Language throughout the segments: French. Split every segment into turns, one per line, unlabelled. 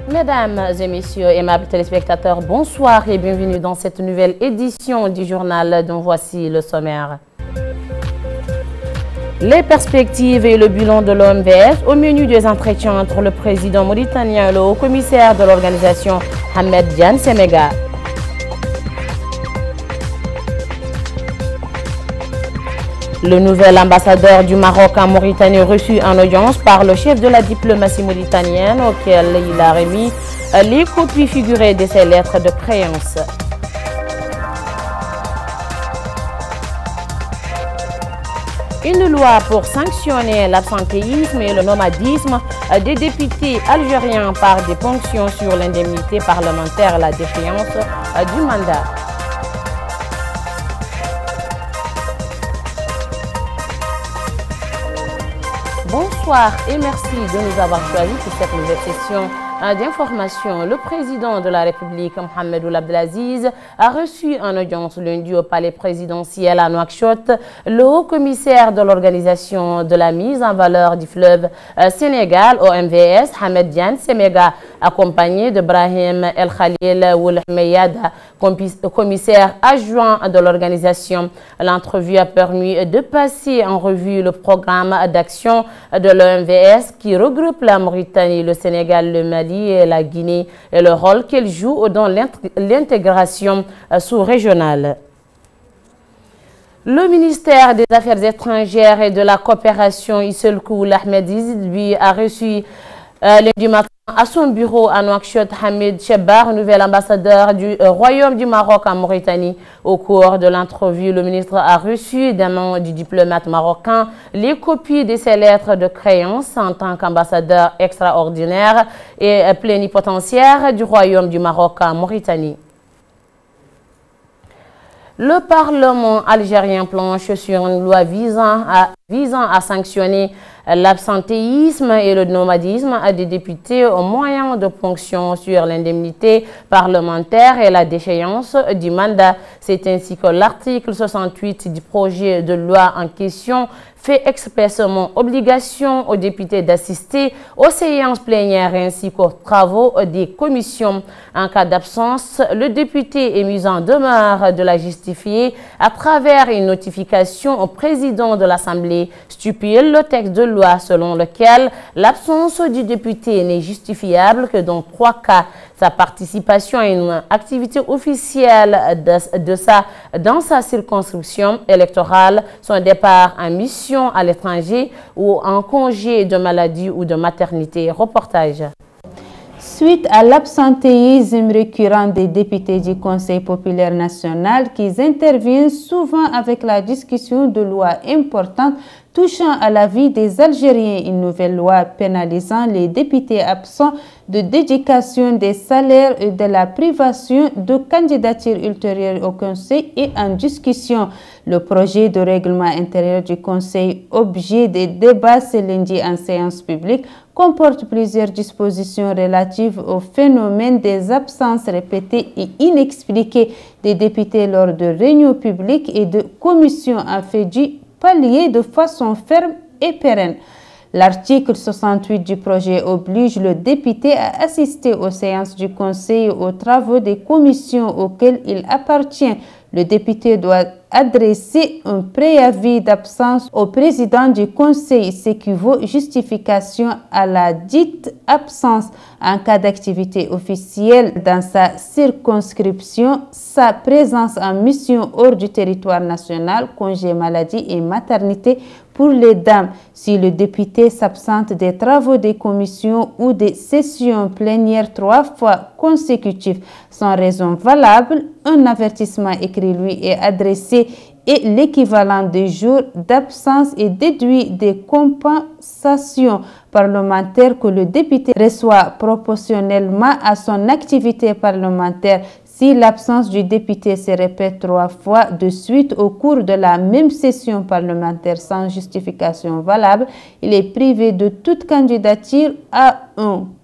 Mesdames et messieurs, aimables téléspectateurs, bonsoir et bienvenue dans cette nouvelle édition du journal dont voici le sommaire. Les perspectives et le bilan de l'OMVS au menu des entretiens entre le président mauritanien et le haut-commissaire de l'organisation Hamed Diane Semega. Le nouvel ambassadeur du Maroc en Mauritanie reçu en audience par le chef de la diplomatie mauritanienne auquel il a remis les copies figurées de ses lettres de créance. Une loi pour sanctionner l'absentéisme et le nomadisme des députés algériens par des ponctions sur l'indemnité parlementaire à la déchéance du mandat. Bonsoir et merci de nous avoir choisis pour cette nouvelle session d'information. Le président de la République, Mohamed Ould Abdelaziz, a reçu en audience lundi au palais présidentiel à Nouakchott le haut-commissaire de l'organisation de la mise en valeur du fleuve Sénégal, OMVS, Hamed Diane Semega, accompagné de Brahim El Khalil Ould Meyada, commissaire adjoint de l'organisation. L'entrevue a permis de passer en revue le programme d'action de l'OMVS qui regroupe la Mauritanie, le Sénégal, le Mali et la Guinée et le rôle qu'elle joue dans l'intégration sous-régionale. Le ministère des Affaires étrangères et de la coopération Isselkou Ahmediz lui a reçu lundi matin à son bureau à Nouakchott Hamid Chebar, nouvel ambassadeur du Royaume du Maroc en Mauritanie. Au cours de l'entrevue, le ministre a reçu d'un nom du diplomate marocain les copies de ses lettres de créance en tant qu'ambassadeur extraordinaire et plénipotentiaire du Royaume du Maroc en Mauritanie. Le Parlement algérien planche sur une loi visant à sanctionner l'absentéisme et le nomadisme à des députés au moyen de ponctions sur l'indemnité parlementaire et la déchéance du mandat. C'est ainsi que l'article 68 du projet de loi en question fait expressément obligation aux députés d'assister aux séances plénières ainsi qu'aux travaux des commissions. En cas d'absence, le député est mis en demeure de la justifier à travers une notification au président de l'Assemblée. Stipule le texte de loi selon lequel l'absence du député n'est justifiable que dans 3 cas: sa participation à une activité officielle dans sa circonscription électorale, son départ en mission à l'étranger ou en congé de maladie ou de maternité. Reportage.
Suite à l'absentéisme récurrent des députés du Conseil populaire national qui interviennent souvent avec la discussion de lois importantes touchant à la vie des Algériens, une nouvelle loi pénalisant les députés absents de dédication des salaires et de la privation de candidature ultérieure au Conseil est en discussion. Le projet de règlement intérieur du Conseil, objet des débats ce lundi en séance publique, comporte plusieurs dispositions relatives au phénomène des absences répétées et inexpliquées des députés lors de réunions publiques et de commissions en fait du pallier de façon ferme et pérenne. L'article 68 du projet oblige le député à assister aux séances du Conseil et aux travaux des commissions auxquelles il appartient. Le député doit adresser un préavis d'absence au président du Conseil, ce qui vaut justification à la dite absence. En cas d'activité officielle dans sa circonscription, sa présence en mission hors du territoire national, congé maladie et maternité pour les dames. Si le député s'absente des travaux des commissions ou des sessions plénières 3 fois consécutives sans raison valable, un avertissement écrit lui est adressé et l'équivalent des jours d'absence est déduit des compensations parlementaires que le député reçoit proportionnellement à son activité parlementaire. Si l'absence du député se répète 3 fois de suite au cours de la même session parlementaire sans justification valable, il est privé de toute candidature à un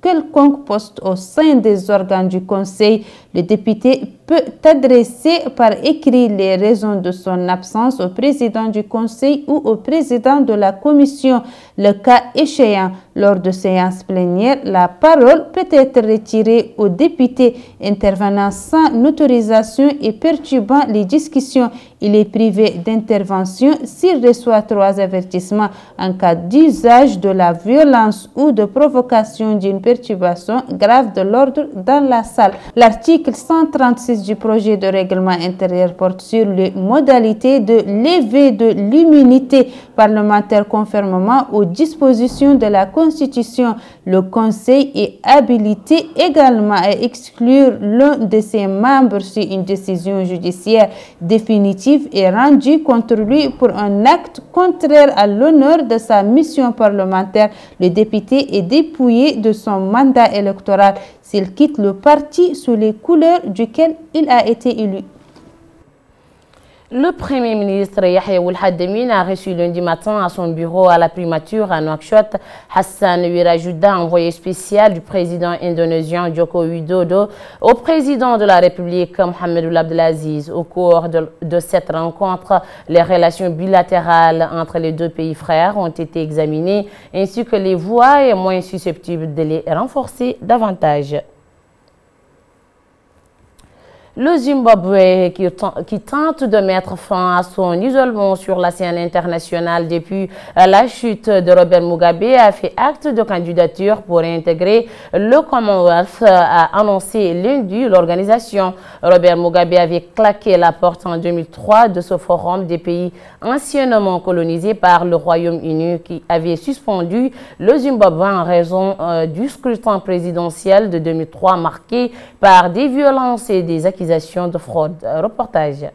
quelconque poste au sein des organes du Conseil, le député peut adresser par écrit les raisons de son absence au président du Conseil ou au président de la Commission. Le cas échéant, lors de séances plénières, la parole peut être retirée au député intervenant sans autorisation et perturbant les discussions. Il est privé d'intervention s'il reçoit 3 avertissements en cas d'usage de la violence ou de provocation d'une perturbation grave de l'ordre dans la salle. L'article 136 du projet de règlement intérieur porte sur les modalités de levée de l'immunité parlementaire conformément aux dispositions de la Constitution. Le Conseil est habilité également à exclure l'un de ses membres si une décision judiciaire définitive est rendue contre lui pour un acte contraire à l'honneur de sa mission parlementaire. Le député est dépouillé de son mandat électoral s'il quitte le parti sous les couleurs duquel il a été élu.
Le Premier ministre Yahya Ould Haddamine a reçu lundi matin à son bureau à la primature à Nouakchott Hassan Wirajuda, envoyé spécial du président indonésien Joko Widodo au président de la République Mohamed Ould Abdelaziz. Au cours de cette rencontre, les relations bilatérales entre les deux pays frères ont été examinées ainsi que les voies et moyens susceptibles de les renforcer davantage. Le Zimbabwe, qui tente de mettre fin à son isolement sur la scène internationale depuis la chute de Robert Mugabe, a fait acte de candidature pour intégrer le Commonwealth, a annoncé lundi l'organisation. Robert Mugabe avait claqué la porte en 2003 de ce forum des pays anciennement colonisés par le Royaume-Uni qui avait suspendu le Zimbabwe en raison du scrutin présidentiel de 2003 marqué par des violences et des accusations de fraude. Reportage.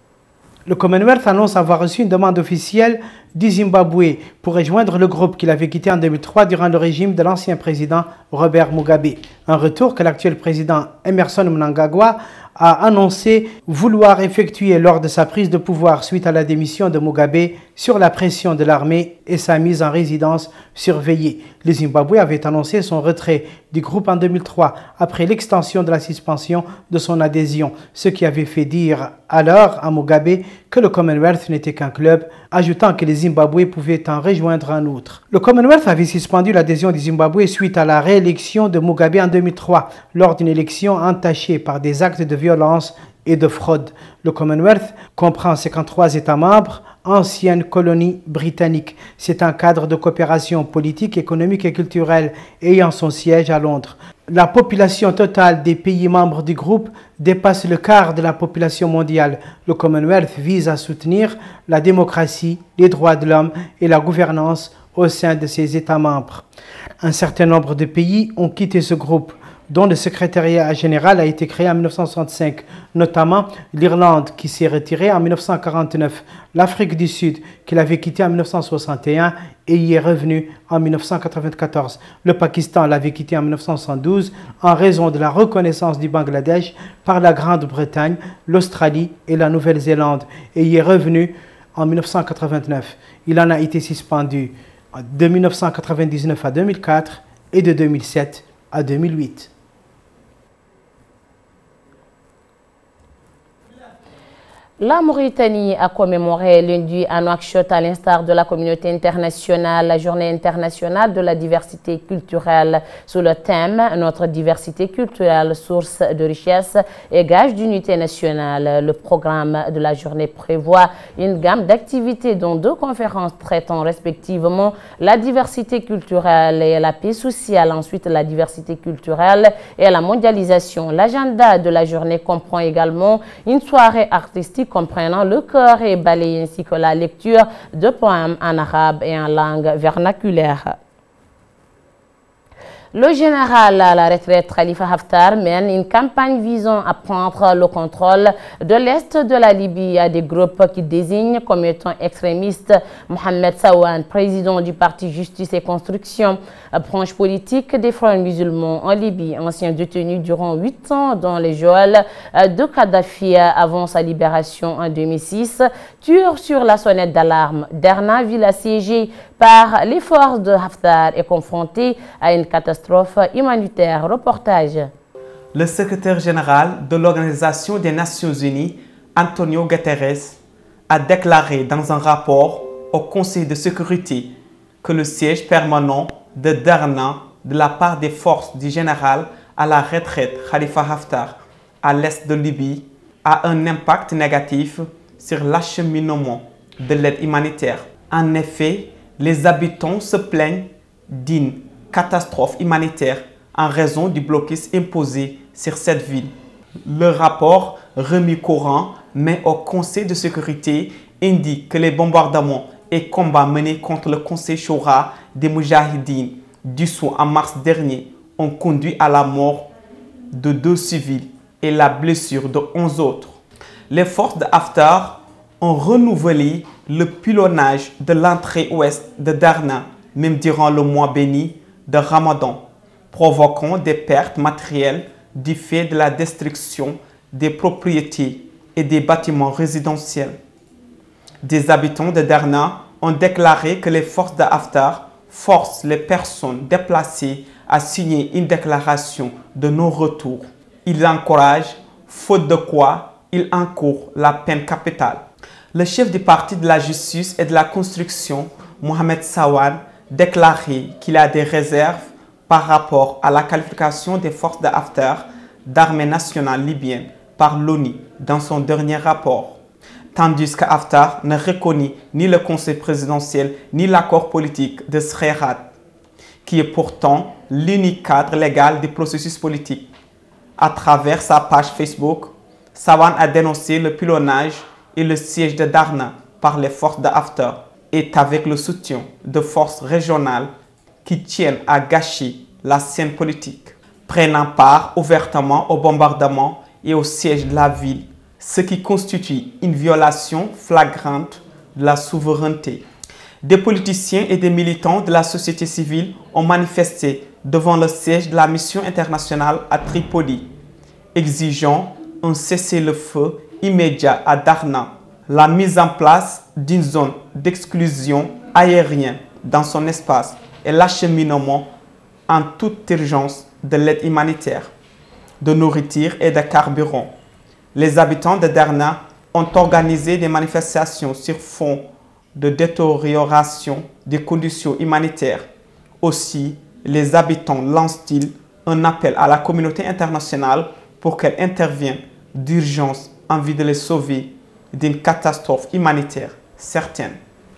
Le Commonwealth annonce avoir reçu une demande officielle du Zimbabwe pour rejoindre le groupe qu'il avait quitté en 2003 durant le régime de l'ancien président Robert Mugabe. Un retour que l'actuel président Emmerson Mnangagwa a annoncé vouloir effectuer lors de sa prise de pouvoir suite à la démission de Mugabe sur la pression de l'armée et sa mise en résidence surveillée. Le Zimbabwe avait annoncé son retrait du groupe en 2003 après l'extension de la suspension de son adhésion, ce qui avait fait dire alors à Mugabe que le Commonwealth n'était qu'un club, ajoutant que les Zimbabwe pouvaient en rejoindre un autre. Le Commonwealth avait suspendu l'adhésion du Zimbabwe suite à la réélection de Mugabe en 2003, lors d'une élection entachée par des actes de violence et de fraude. Le Commonwealth comprend 53 États membres, anciennes colonies britanniques. C'est un cadre de coopération politique, économique et culturelle ayant son siège à Londres. La population totale des pays membres du groupe dépasse le quart de la population mondiale. Le Commonwealth vise à soutenir la démocratie, les droits de l'homme et la gouvernance au sein de ses États membres. Un certain nombre de pays ont quitté ce groupe, dont le secrétariat général a été créé en 1965, notamment l'Irlande qui s'est retirée en 1949, l'Afrique du Sud qu'il avait quitté en 1961 et y est revenu en 1994. Le Pakistan l'avait quitté en 1972 en raison de la reconnaissance du Bangladesh par la Grande-Bretagne, l'Australie et la Nouvelle-Zélande et y est revenu en 1989. Il en a été suspendu de 1999 à 2004 et de 2007 à 2008.
La Mauritanie a commémoré lundi à Nouakchott, à l'instar de la communauté internationale, la journée internationale de la diversité culturelle sous le thème « Notre diversité culturelle, source de richesse et gage d'unité nationale ». Le programme de la journée prévoit une gamme d'activités dont 2 conférences traitant respectivement la diversité culturelle et la paix sociale, ensuite la diversité culturelle et la mondialisation. L'agenda de la journée comprend également une soirée artistique comprenant le chœur et ballet ainsi que la lecture de poèmes en arabe et en langue vernaculaire. Le général à la retraite Khalifa Haftar mène une campagne visant à prendre le contrôle de l'Est de la Libye à des groupes qui désignent comme étant extrémistes Mohamed Sawan, président du parti Justice et Construction, branche politique des Frères musulmans en Libye, ancien détenu durant 8 ans dans les geôles de Kadhafi avant sa libération en 2006, tire sur la sonnette d'alarme. Derna, ville assiégée par les forces de Haftar est confronté à une catastrophe humanitaire. Reportage.
Le secrétaire général de l'Organisation des Nations Unies, Antonio Guterres, a déclaré dans un rapport au Conseil de sécurité que le siège permanent de Derna de la part des forces du général à la retraite Khalifa Haftar à l'est de Libye a un impact négatif sur l'acheminement de l'aide humanitaire. En effet, les habitants se plaignent d'une catastrophe humanitaire en raison du blocus imposé sur cette ville. Le rapport remis courant mais au Conseil de sécurité indique que les bombardements et combats menés contre le Conseil Choura des Moudjahidines dissous en mars dernier ont conduit à la mort de 2 civils et la blessure de 11 autres. Les forces de Haftar ont renouvelé le pilonnage de l'entrée ouest de Derna, même durant le mois béni de Ramadan, provoquant des pertes matérielles du fait de la destruction des propriétés et des bâtiments résidentiels. Des habitants de Derna ont déclaré que les forces de Haftar forcent les personnes déplacées à signer une déclaration de non-retour. Ils l'encouragent, faute de quoi ils encourent la peine capitale. Le chef du parti de la justice et de la construction, Mohamed Sawan, déclaré qu'il a des réserves par rapport à la qualification des forces de Haftar d'armée nationale libyenne par l'ONU dans son dernier rapport, tandis que Haftar ne reconnaît ni le conseil présidentiel ni l'accord politique de Srerat, qui est pourtant l'unique cadre légal du processus politique. À travers sa page Facebook, Sawan a dénoncé le pilonnage et le siège de Derna par les forces de Haftar et avec le soutien de forces régionales qui tiennent à gâcher la scène politique, prenant part ouvertement au bombardement et au siège de la ville, ce qui constitue une violation flagrante de la souveraineté. Des politiciens et des militants de la société civile ont manifesté devant le siège de la mission internationale à Tripoli, exigeant un cessez-le-feu immédiat à Derna, la mise en place d'une zone d'exclusion aérienne dans son espace et l'acheminement en toute urgence de l'aide humanitaire, de nourriture et de carburant. Les habitants de Derna ont organisé des manifestations sur fond de détérioration des conditions humanitaires. Aussi, les habitants lancent-ils un appel à la communauté internationale pour qu'elle intervienne d'urgence en vue de les sauver d'une catastrophe humanitaire certaine.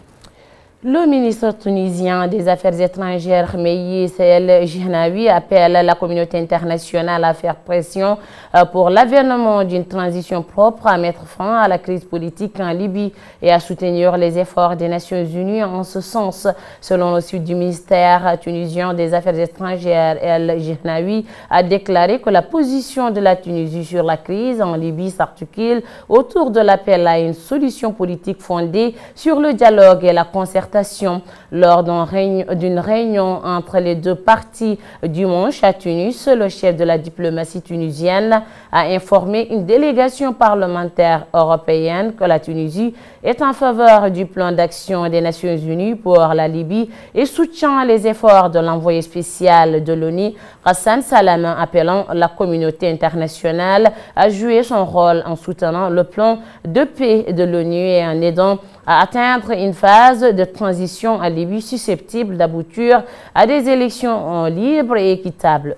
Le ministre tunisien des Affaires étrangères, Meïs El Jehnaoui, appelle la communauté internationale à faire pression pour l'avènement d'une transition propre à mettre fin à la crise politique en Libye et à soutenir les efforts des Nations Unies en ce sens. Selon le site du ministère tunisien des Affaires étrangères, El Jehnaoui a déclaré que la position de la Tunisie sur la crise en Libye s'articule autour de l'appel à une solution politique fondée sur le dialogue et la concertation. Lors d'une réunion entre les deux parties dimanche à Tunis, le chef de la diplomatie tunisienne a informé une délégation parlementaire européenne que la Tunisie est en faveur du plan d'action des Nations Unies pour la Libye et soutient les efforts de l'envoyé spécial de l'ONU, Hassan Salama, appelant la communauté internationale à jouer son rôle en soutenant le plan de paix de l'ONU et en aidant à atteindre une phase de transition en Libye susceptible d'aboutir à des élections libres et équitables.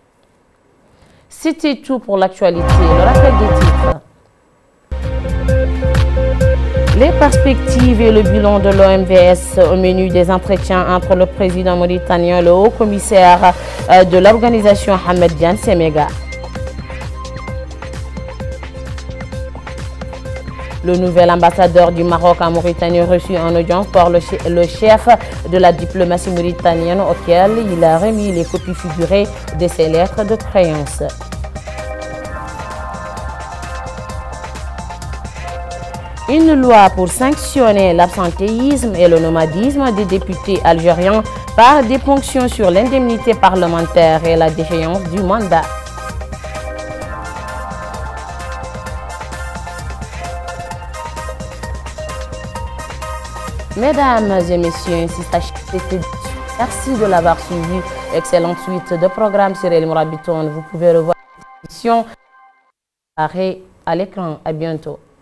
C'était tout pour l'actualité. Le rappel des titres. Les perspectives et le bilan de l'OMVS au menu des entretiens entre le président mauritanien et le haut commissaire de l'organisation Ahmed Diane Semega. Le nouvel ambassadeur du Maroc en Mauritanie reçu en audience par le chef de la diplomatie mauritanienne auquel il a remis les copies figurées de ses lettres de créance. Une loi pour sanctionner l'absentéisme et le nomadisme des députés algériens par des ponctions sur l'indemnité parlementaire et la déchéance du mandat. Mesdames et messieurs, ainsi c'était. Merci de l'avoir suivi. Excellente suite de programmes sur El Mourabitoun. Vous pouvez revoir l'émission à l'écran. À bientôt.